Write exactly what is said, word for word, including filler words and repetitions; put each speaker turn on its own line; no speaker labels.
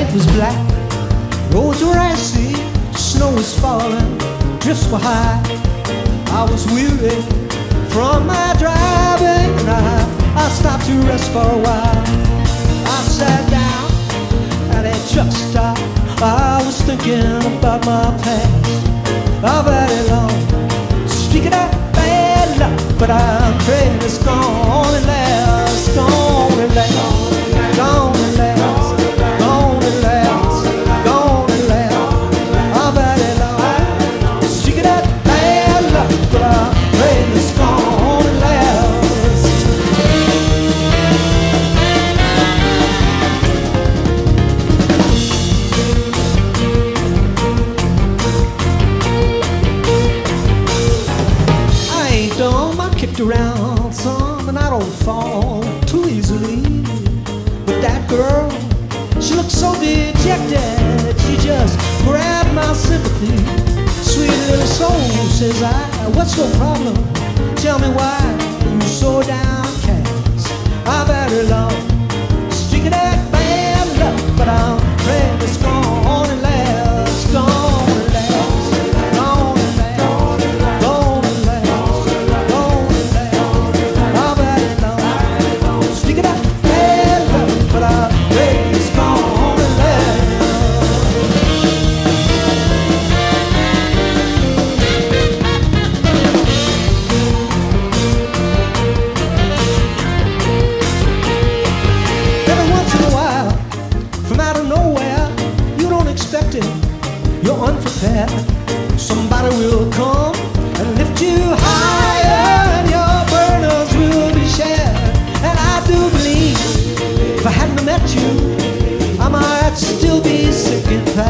was black, roads were icy, snow was falling, drifts were high. I was weary from my driving, and I, I stopped to rest for a while. I sat down at a truck stop. I was thinking about my past. I've had it long, speaking of bad luck, but I'm afraid it's gone and last, gone and last, gone and last, gone and last, gone and last. I've had it long, speaking of bad luck, but I'm afraid it's gone and last. Around some, and I don't fall too easily. But that girl, she looked so dejected, she just grabbed my sympathy. Sweet little soul, says I, what's your problem? Tell me why you so downcast. I've had it long, streak of that bad luck, but I'm afraid it's gone and last, gone and last, gone and last, gone and last, gone and last. But our days gone and last. Every once in a while, from out of nowhere, you don't expect it, you're unprepared. Somebody will come and lift you higher, and your burdens will be shared. And I do believe if I hadn't met you, I might still be sick and tired.